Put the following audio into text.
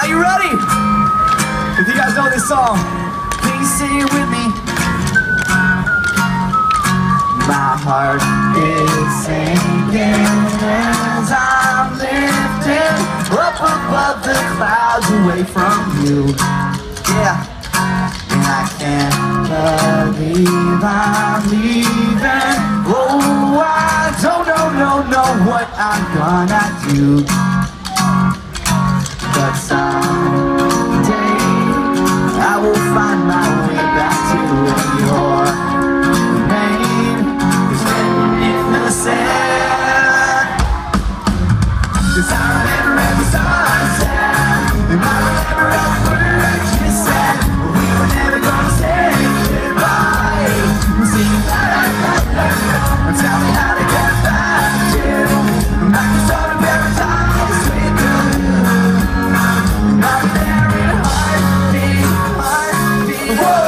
Are you ready? If you guys know this song, please sing it with me. My heart is sinking as I'm lifting up above the clouds away from you. Yeah, and I can't believe I'm leaving. Oh, I don't know what I'm gonna do, but someday I will find my way back to your name is written in the sand. 'Cause I remember every sunset, and I remember every word you said. We were never gonna say goodbye. Sing and tell me how to get back to the start of every time with you. I'm there in heartbeat. Whoa.